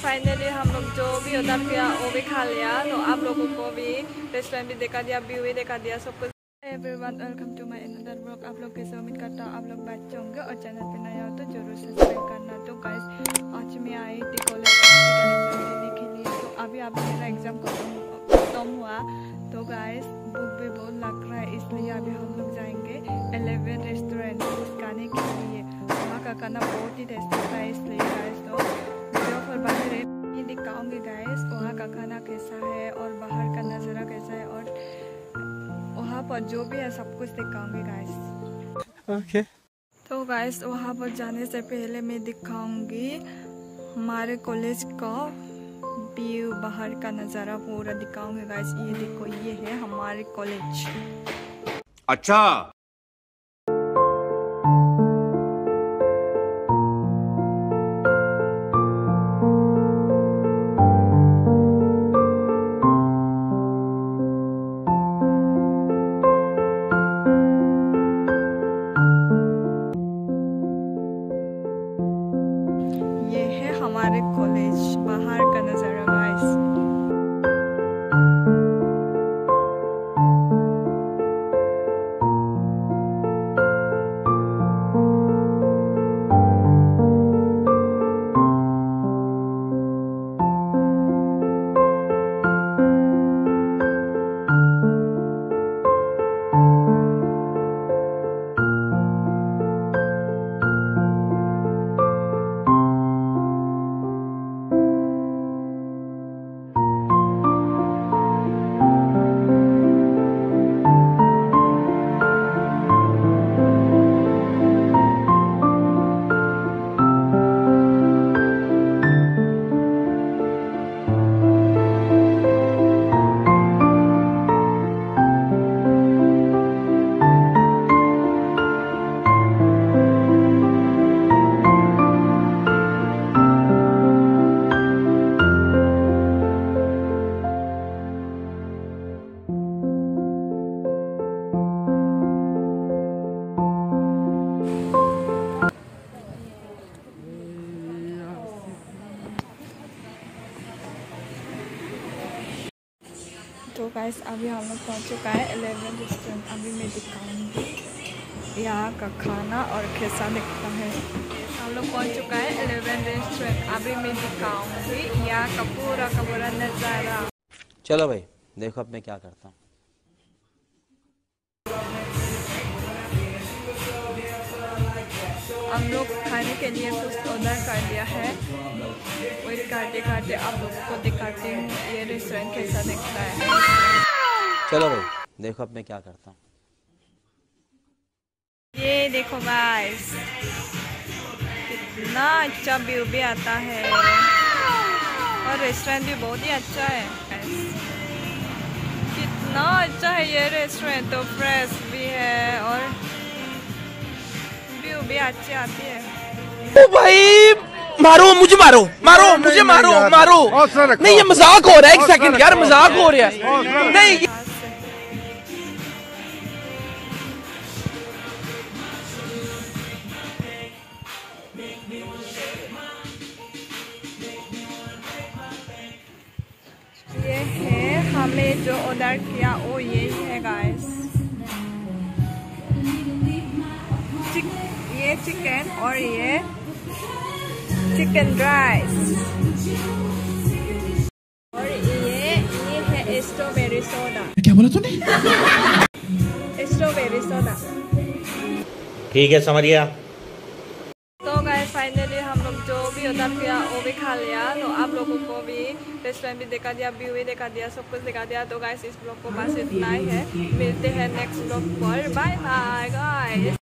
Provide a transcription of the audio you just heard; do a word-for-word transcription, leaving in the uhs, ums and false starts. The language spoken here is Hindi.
फाइनली हम लोग जो भी ऑर्डर किया वो भी खा लिया, तो आप लोगों को भी रेस्टोरेंट भी देखा दिया, व्यू भी देखा दिया, सब कुछ। Everyone welcome to my another blog. आप लोग कैसे, उम्मीद करता हूँ आप लोग अच्छे होंगे और चैनल पे नया हो तो जरूर सब्सक्राइब करना। तो गाइस आज मैं आई थी कॉलेज देने के लिए, तो अभी अभी मेरा एग्जाम खत्म हुआ, तो गाइस भूख भी बहुत लग रहा है, इसलिए अभी हम लोग जाएंगे इलेवन रेस्टोरेंट खाने के लिए। वहाँ का खाना बहुत ही टेस्टी था, इसलिए गाइस तो वीडियो पर बाहर ये दिखाऊंगी गाइस वहाँ का खाना कैसा है और बाहर का नज़ारा कैसा है और वहाँ पर जो भी है सब कुछ दिखाऊंगी गाइस। ओके। तो गाइस वहाँ पर जाने से पहले मैं दिखाऊंगी हमारे कॉलेज का व्यू, बाहर का नज़ारा पूरा दिखाऊंगी गाइस। ये देखो, ये है हमारे कॉलेज। अच्छा। ये है हमारे कॉलेज, बाहर का नज़ारा गाइस। तो गाइस अभी हम लोग पहुँच चुका है इलेवन रेस्टोरेंट। अभी मैं दिखाऊंगी यहाँ का खाना और कैसा दिखता है। हम लोग पहुँच चुका है इलेवन रेस्टोरेंट। अभी मैं दिखाऊंगी यहाँ का पूरा का पूरा नज़ारा। चलो भाई देखो अब मैं क्या करता हूँ। हम लोग खाने के लिए कुछ ऑर्डर कर दिया है, वेट करते करते आप लोगों को दिखाते हैं ये रेस्टोरेंट कैसा दिखता है। चलो भाई देखो अब मैं क्या करता हूँ। ये देखो गाइस, कितना अच्छा व्यू भी आता है और रेस्टोरेंट भी बहुत ही अच्छा है गाइस। कितना अच्छा है ये रेस्टोरेंट, तो फ्रेश भी है और व्यू भी अच्छी आती है। ओ भाई मारो मुझे, मारो मारो नहीं, मुझे, नहीं, मारो यार, मारो नहीं, ये मजाक हो रहा है। एक सेकंड यार, मजाक हो रहा है। नहीं ये है हमें जो ऑर्डर किया वो यही है गाइस। चिक, ये चिकन और ये चिकन राइस और ये ये है स्ट्रॉबेरी सोडा। क्या बोला तूने? Strawberry soda. ठीक है, समझ गया। तो गाइस फाइनली हम लोग जो भी ऑर्डर किया वो भी खा लिया, तो आप लोगों को भी रेस्टोरेंट भी देखा दिया, व्यू भी देखा दिया, सब कुछ दिखा दिया। तो गाइस इस ब्लॉग को बस इतना ही है, मिलते हैं नेक्स्ट ब्लॉग पर। Bye bye guys.